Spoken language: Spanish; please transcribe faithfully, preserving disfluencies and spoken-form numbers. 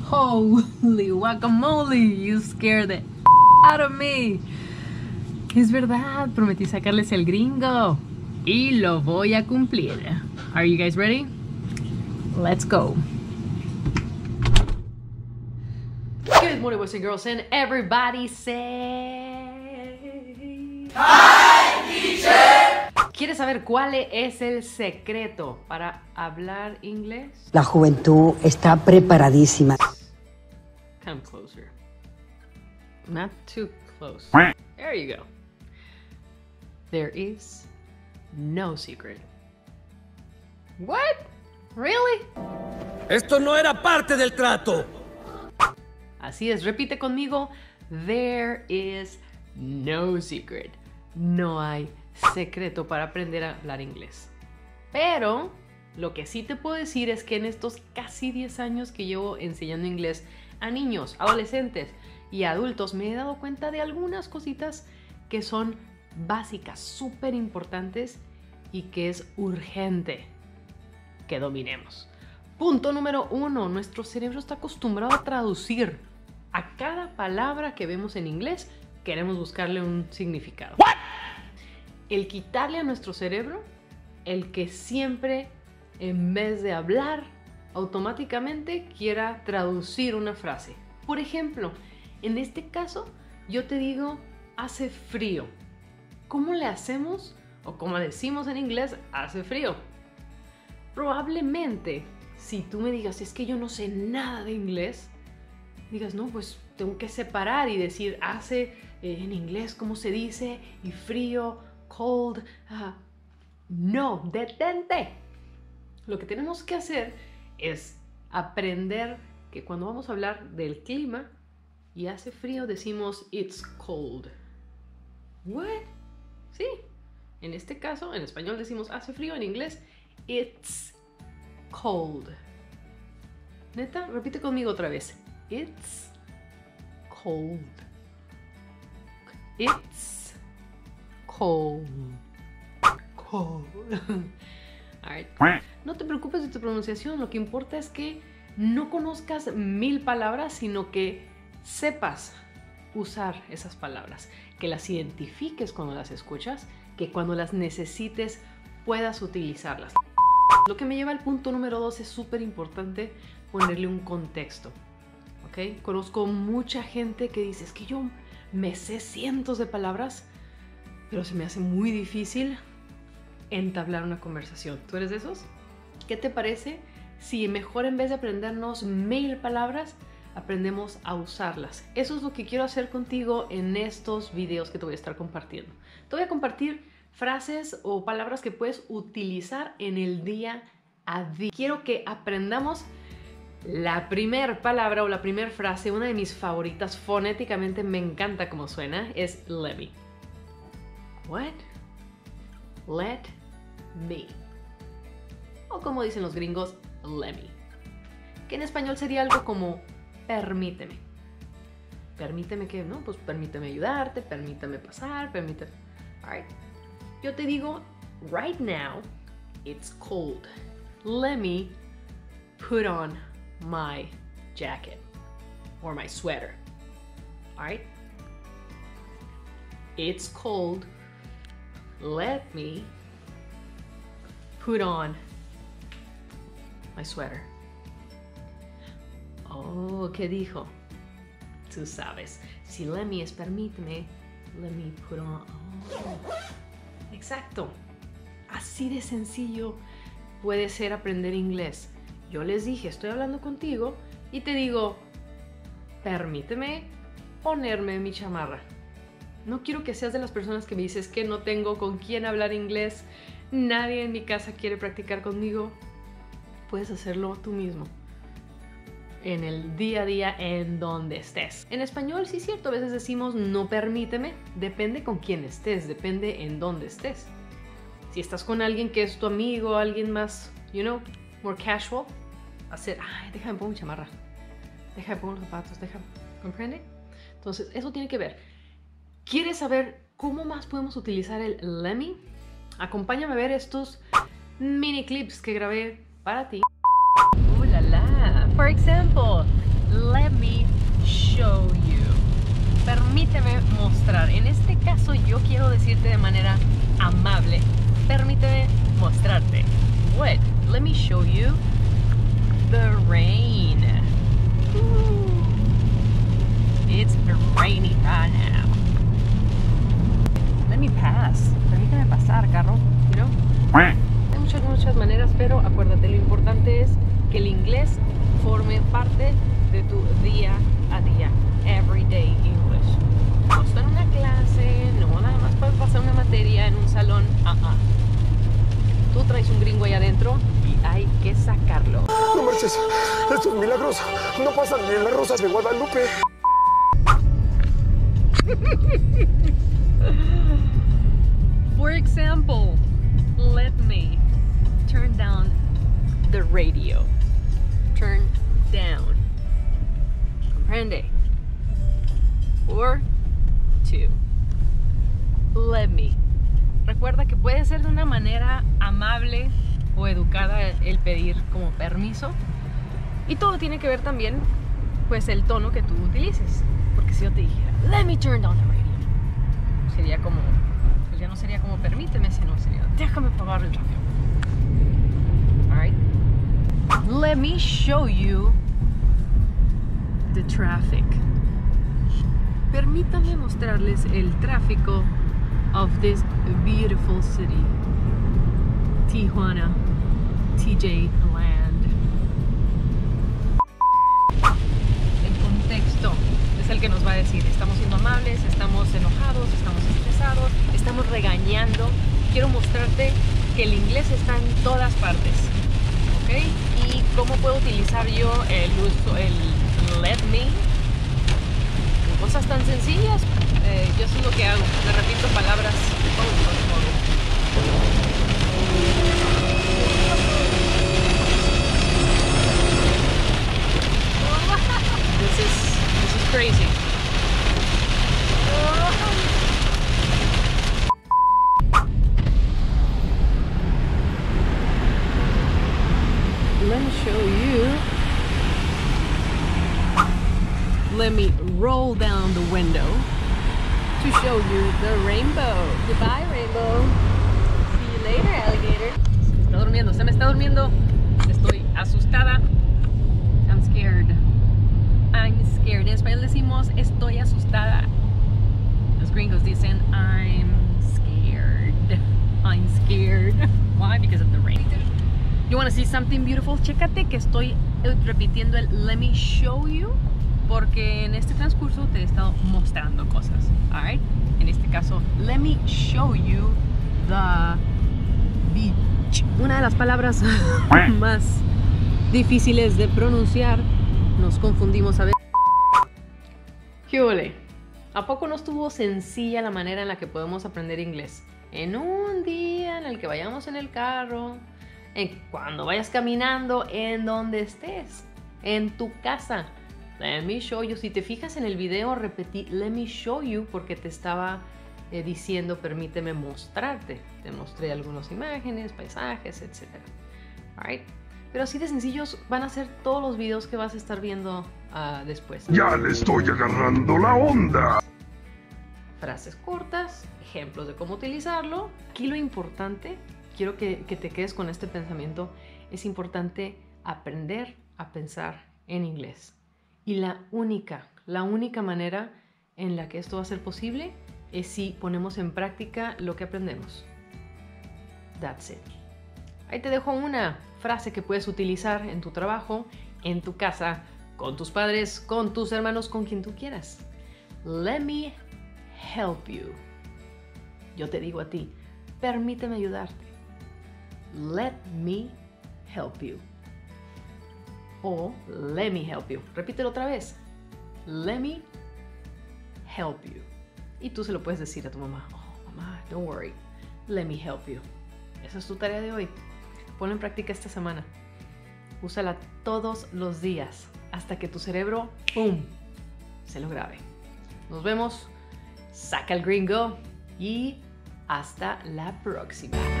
Holy guacamole, you scared the out of me. Es verdad, prometí sacarles el gringo y lo voy a cumplir. Are you guys ready? Let's go. Good morning, boys and girls, and everybody say... Hi, teacher! ¿Quieres saber cuál es el secreto para hablar inglés? La juventud está preparadísima. Come closer. Not too close. There you go. There is no secret. What? Really? Esto no era parte del trato. Así es, repite conmigo. There is no secret. No hay secreto para aprender a hablar inglés. Pero lo que sí te puedo decir es que en estos casi diez años que llevo enseñando inglés a niños, adolescentes y adultos, me he dado cuenta de algunas cositas que son básicas, súper importantes y que es urgente que dominemos. Punto número uno, nuestro cerebro está acostumbrado a traducir. A cada palabra que vemos en inglés, queremos buscarle un significado. ¿What? El quitarle a nuestro cerebro, el que siempre, en vez de hablar, automáticamente quiera traducir una frase. Por ejemplo, en este caso, yo te digo, hace frío. ¿Cómo le hacemos? O como decimos en inglés, hace frío. Probablemente, si tú me digas, es que yo no sé nada de inglés, digas, no, pues tengo que separar y decir, hace eh, en inglés, ¿cómo se dice? Y frío, cold. Uh, no, detente. Lo que tenemos que hacer es aprender que cuando vamos a hablar del clima y hace frío, decimos, it's cold. What? Sí. En este caso, en español decimos, hace frío, en inglés, it's cold. Neta, repite conmigo otra vez. It's cold. It's cold. Cold. All right. No te preocupes de tu pronunciación. Lo que importa es que no conozcas mil palabras, sino que sepas usar esas palabras, que las identifiques cuando las escuchas, que cuando las necesites puedas utilizarlas. Lo que me lleva al punto número dos, es súper importante ponerle un contexto. ¿Okay? Conozco mucha gente que dice, es que yo me sé cientos de palabras, pero se me hace muy difícil entablar una conversación. ¿Tú eres de esos? ¿Qué te parece si mejor, en vez de aprendernos mil palabras, aprendemos a usarlas? Eso es lo que quiero hacer contigo en estos videos que te voy a estar compartiendo. Te voy a compartir frases o palabras que puedes utilizar en el día a día. Quiero que aprendamos la primera palabra o la primera frase. Una de mis favoritas, fonéticamente me encanta cómo suena, es let me. What? Let me. O como dicen los gringos, let me. Que en español sería algo como permíteme. Permíteme que, no, pues permíteme ayudarte, permíteme pasar, permíteme. Alright. Yo te digo, right now, it's cold. Let me put on my jacket or my sweater. All right? It's cold. Let me put on my sweater. Oh, ¿qué dijo? Tú sabes. Si let me es permíteme, let me put on. Oh. Exacto. Así de sencillo puede ser aprender inglés. Yo les dije, estoy hablando contigo y te digo, permíteme ponerme mi chamarra. No quiero que seas de las personas que me dices que no tengo con quién hablar inglés, nadie en mi casa quiere practicar conmigo. Puedes hacerlo tú mismo, en el día a día, en donde estés. En español, sí es cierto, a veces decimos no permíteme, depende con quién estés, depende en dónde estés. Si estás con alguien que es tu amigo, alguien más, you know, more casual, hacer, ay, déjame poner mi chamarra, déjame poner los zapatos, déjame, ¿comprende? Entonces, eso tiene que ver. ¿Quieres saber cómo más podemos utilizar el let me? Acompáñame a ver estos mini clips que grabé para ti. Uh, la, la. For example, Let me show you. Permíteme mostrar. En este caso yo quiero decirte de manera amable. Permíteme mostrarte. What? Let me show you the rain. Ooh. It's rainy right now. Let me pass. Permíteme pasar, carro. You know? Hay muchas, muchas maneras, pero acuérdate, lo importante es que el inglés forme parte de tu día a día. Everyday English. No está en una clase, no nada más puedes pasar una materia en un salón. Uh-uh. Tú traes un gringo ahí adentro y hay que sacarlo. No marches, esto es milagroso. No pasan ni en las rosas de Guadalupe. For example, let me turn down the radio. Turn down. Comprende? Or two. Let me. Recuerda que puede ser de una manera amable o educada el pedir como permiso. Y todo tiene que ver también, pues, el tono que tú utilices. Porque si yo te dijera, let me turn down the radio, sería como, pues ya no sería como permíteme, sino sería, déjame apagar el radio. Alright. Let me show you the traffic. Permítame mostrarles el tráfico of this beautiful city, Tijuana, T J Land. El contexto es el que nos va a decir, estamos siendo amables, estamos enojados, estamos estresados, estamos regañando. Quiero mostrarte que el inglés está en todas partes, ¿ok? Y cómo puedo utilizar yo el uso, el let me, cosas tan sencillas. Eh, yo eso es lo que hago, le repito palabras de todo, todo, todo. This is, this is crazy. Let me show you. Let me roll down the window to show you the rainbow. Goodbye, rainbow. See you later, alligator. Se me está durmiendo, se me está durmiendo. Estoy asustada. I'm scared. I'm scared. En español decimos estoy asustada. Los gringos dicen I'm scared. I'm scared. Why? Because of the rain. You want to see something beautiful? Chécate que estoy repitiendo el let me show you, porque en este transcurso te he estado mostrando cosas. Alright? En este caso, let me show you the beach. Una de las palabras más difíciles de pronunciar. Nos confundimos a veces. ¿Qué ole? ¿A poco no estuvo sencilla la manera en la que podemos aprender inglés? En un día en el que vayamos en el carro, en cuando vayas caminando, en donde estés, en tu casa. Let me show you. Si te fijas en el video, repetí let me show you porque te estaba eh, diciendo permíteme mostrarte. Te mostré algunas imágenes, paisajes, etcétera. Alright. Pero así de sencillos van a ser todos los videos que vas a estar viendo uh, después. Ya le estoy agarrando la onda. Frases cortas, ejemplos de cómo utilizarlo. Aquí lo importante, quiero que, que te quedes con este pensamiento, es importante aprender a pensar en inglés. Y la única, la única manera en la que esto va a ser posible es si ponemos en práctica lo que aprendemos. That's it. Ahí te dejo una frase que puedes utilizar en tu trabajo, en tu casa, con tus padres, con tus hermanos, con quien tú quieras. Let me help you. Yo te digo a ti, permíteme ayudarte. Let me help you. O let me help you. Repítelo otra vez. Let me help you. Y tú se lo puedes decir a tu mamá. Oh, mamá, don't worry. Let me help you. Esa es tu tarea de hoy. Ponlo en práctica esta semana. Úsala todos los días hasta que tu cerebro, ¡pum!, se lo grabe. Nos vemos. Saca el gringo y hasta la próxima.